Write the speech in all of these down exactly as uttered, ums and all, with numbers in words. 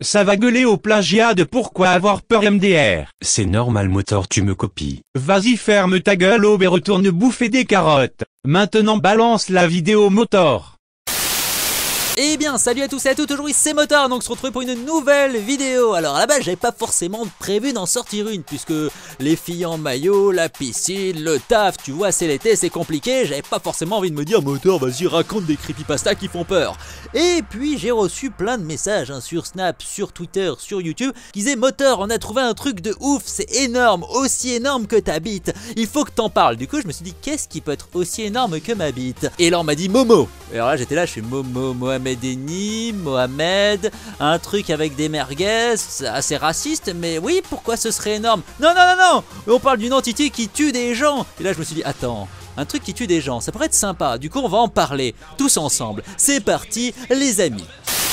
Ça va gueuler au plagiat de pourquoi avoir peur M D R. C'est normal Motor, tu me copies. Vas-y ferme ta gueule Aube et retourne bouffer des carottes. Maintenant balance la vidéo Motor. Eh bien salut à tous et à toutes, aujourd'hui c'est Motor, donc on se retrouve pour une nouvelle vidéo. Alors à la base j'avais pas forcément prévu d'en sortir une, puisque les filles en maillot, la piscine, le taf, tu vois c'est l'été, c'est compliqué. J'avais pas forcément envie de me dire Motor vas-y raconte des creepypastas qui font peur. Et puis j'ai reçu plein de messages hein, sur Snap, sur Twitter, sur YouTube, qui disaient Motor on a trouvé un truc de ouf, c'est énorme, aussi énorme que ta bite, il faut que t'en parles. Du coup je me suis dit qu'est-ce qui peut être aussi énorme que ma bite. Et là on m'a dit Momo. Et alors là j'étais là, je suis Momo, Mohamed Eni, Mohamed, un truc avec des merguez, assez raciste, mais oui, pourquoi ce serait énorme? Non, non, non, non, on parle d'une entité qui tue des gens. Et là, je me suis dit, attends, un truc qui tue des gens, ça pourrait être sympa. Du coup, on va en parler tous ensemble. C'est parti, les amis.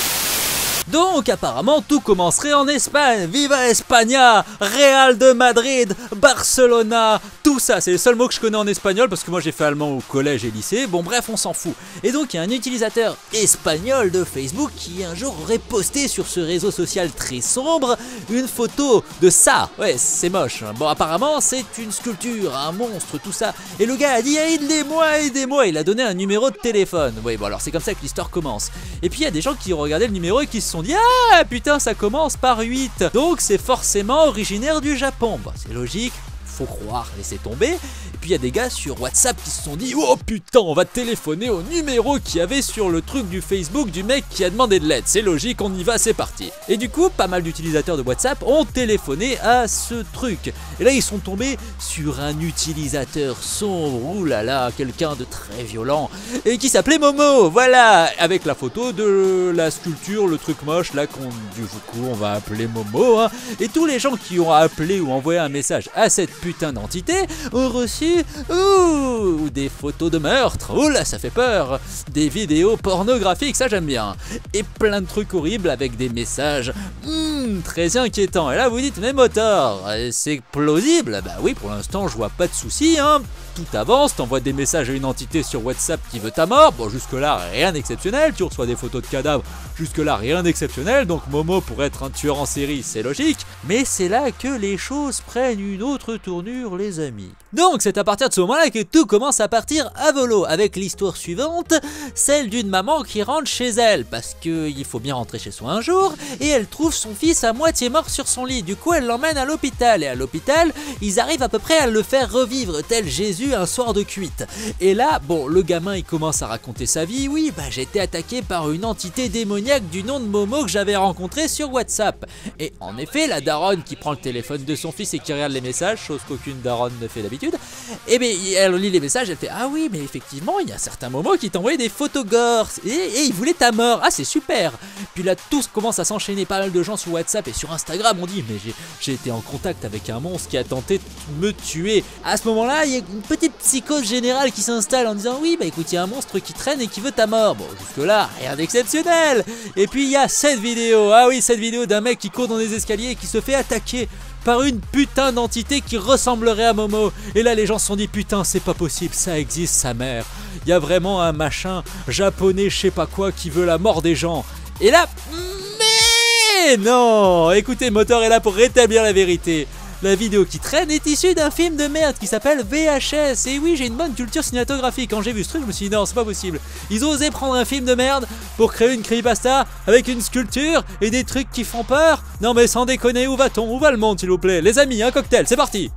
Donc apparemment tout commencerait en Espagne, Viva España, Real de Madrid, Barcelona, tout ça, c'est les seuls mots que je connais en espagnol parce que moi j'ai fait allemand au collège et lycée, bon bref on s'en fout. Et donc il y a un utilisateur espagnol de Facebook qui un jour aurait posté sur ce réseau social très sombre une photo de ça, ouais c'est moche, bon apparemment c'est une sculpture, un monstre, tout ça, et le gars a dit aidez-moi, aidez-moi, il a donné un numéro de téléphone, oui bon alors c'est comme ça que l'histoire commence. Et puis il y a des gens qui ont regardé le numéro et qui se sont dit ah putain ça commence par huit, donc c'est forcément originaire du Japon. Bon c'est logique, faut croire, laissez tomber. Et puis il y a des gars sur WhatsApp qui se sont dit oh putain on va téléphoner au numéro qu'il y avait sur le truc du Facebook du mec qui a demandé de l'aide, c'est logique, on y va, c'est parti. Et du coup pas mal d'utilisateurs de WhatsApp ont téléphoné à ce truc. Et là ils sont tombés sur un utilisateur sombre, oulala, quelqu'un de très violent, et qui s'appelait Momo, voilà, avec la photo de la sculpture, le truc moche là qu'on du coup on va appeler Momo hein. Et tous les gens qui ont appelé ou envoyé un message à cette putain d'entité ont reçu ouh, des photos de meurtre, oula ça fait peur, des vidéos pornographiques, ça j'aime bien, et plein de trucs horribles avec des messages hmm, très inquiétants. Et là vous dites mais Motor, c'est plausible? Bah oui pour l'instant je vois pas de soucis hein. Tout avance, t'envoies des messages à une entité sur WhatsApp qui veut ta mort, bon jusque là rien d'exceptionnel, tu reçois des photos de cadavres, jusque là rien d'exceptionnel, donc Momo pourrait être un tueur en série, c'est logique, mais c'est là que les choses prennent une autre tournure les amis. Donc c'est à partir de ce moment-là que tout commence à partir à volo, avec l'histoire suivante, celle d'une maman qui rentre chez elle, parce qu'il faut bien rentrer chez soi un jour, et elle trouve son fils à moitié mort sur son lit, du coup elle l'emmène à l'hôpital, et à l'hôpital, ils arrivent à peu près à le faire revivre, tel Jésus un soir de cuite. Et là, bon, le gamin il commence à raconter sa vie, oui, bah j'ai été attaqué par une entité démoniaque du nom de Momo que j'avais rencontré sur WhatsApp. Et en effet, la daronne qui prend le téléphone de son fils et qui regarde les messages, chose qu'aucune daronne ne fait d'habitude, et bien elle lit les messages, elle fait ah oui, mais effectivement, il y a certains Momo qui t'envoyaient des photos gore, et, et il voulait ta mort, ah c'est super. Puis là, tout commence à s'enchaîner, pas mal de gens sur WhatsApp et sur Instagram ont dit mais j'ai été en contact avec un monstre qui a tenté de me tuer. À ce moment-là, il y a une petite psychose générale qui s'installe en disant oui bah écoute il y a un monstre qui traîne et qui veut ta mort. Bon jusque là rien d'exceptionnel. Et puis il y a cette vidéo, ah oui cette vidéo d'un mec qui court dans des escaliers et qui se fait attaquer par une putain d'entité qui ressemblerait à Momo. Et là les gens se sont dit putain c'est pas possible, ça existe sa mère. Il y a vraiment un machin japonais je sais pas quoi qui veut la mort des gens. Et là mais non, écoutez Motor est là pour rétablir la vérité. La vidéo qui traîne est issue d'un film de merde qui s'appelle V H S. Et oui, j'ai une bonne culture cinématographique. Quand j'ai vu ce truc, je me suis dit non, c'est pas possible. Ils ont osé prendre un film de merde pour créer une creepypasta avec une sculpture et des trucs qui font peur. Non mais sans déconner, où va-t-on? Où va le monde s'il vous plaît? Les amis, un cocktail, c'est parti.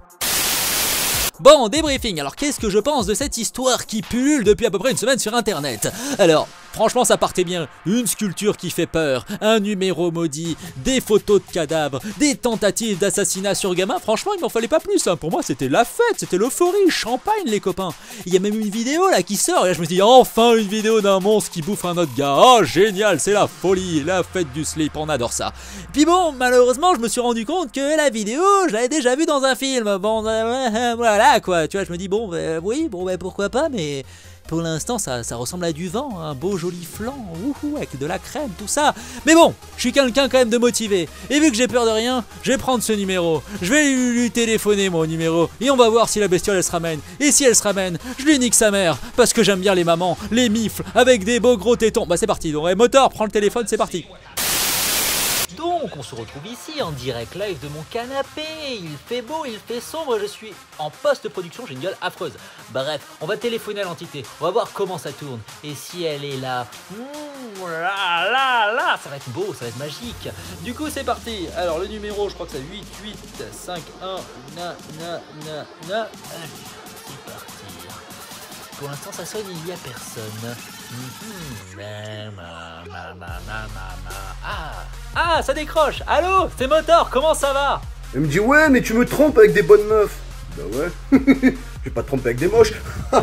Bon, débriefing, alors qu'est-ce que je pense de cette histoire qui pullule depuis à peu près une semaine sur internet? Alors, franchement ça partait bien, une sculpture qui fait peur, un numéro maudit, des photos de cadavres, des tentatives d'assassinat sur gamin, franchement il m'en fallait pas plus, hein. Pour moi c'était la fête, c'était l'euphorie, champagne les copains. Il y a même une vidéo là qui sort, et là je me dis enfin une vidéo d'un monstre qui bouffe un autre gars, oh génial, c'est la folie, la fête du slip, on adore ça. Puis bon, malheureusement je me suis rendu compte que la vidéo, je l'avais déjà vue dans un film, bon euh, voilà quoi, tu vois, je me dis bon bah, oui, bon bah pourquoi pas, mais... Pour l'instant, ça, ça ressemble à du vent, un beau joli flan, wouhou, avec de la crème, tout ça. Mais bon, je suis quelqu'un quand même de motivé. Et vu que j'ai peur de rien, je vais prendre ce numéro. Je vais lui, lui téléphoner mon numéro. Et on va voir si la bestiole elle se ramène. Et si elle se ramène, je lui nique sa mère. Parce que j'aime bien les mamans, les mifles, avec des beaux gros tétons. Bah c'est parti, donc ouais, Motor, prends le téléphone, c'est parti. Donc donc on se retrouve ici en direct live de mon canapé. Il fait beau, il fait sombre, je suis en post-production, j'ai une gueule affreuse. Bref, on va téléphoner à l'entité, on va voir comment ça tourne. Et si elle est là, mmh, là, là, là, ça va être beau, ça va être magique. Du coup c'est parti. Alors le numéro, je crois que c'est huit huit cinq un, na na na na. Allez, c'est parti. Pour l'instant ça sonne, il n'y a personne. Mmh, ma, ma, ma, ma, ma, ma. Ah, ah, ça décroche. Allô, c'est Motor, comment ça va? Elle me dit ouais mais tu me trompes avec des bonnes meufs. Bah ouais, je vais pas te tromper avec des moches.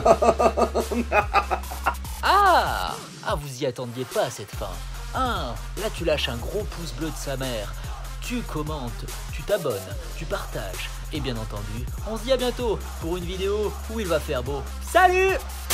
Ah, ah, vous y attendiez pas à cette fin. Ah, là tu lâches un gros pouce bleu de sa mère. Tu commentes, tu t'abonnes, tu partages. Et bien entendu, on se dit à bientôt pour une vidéo où il va faire beau. Salut!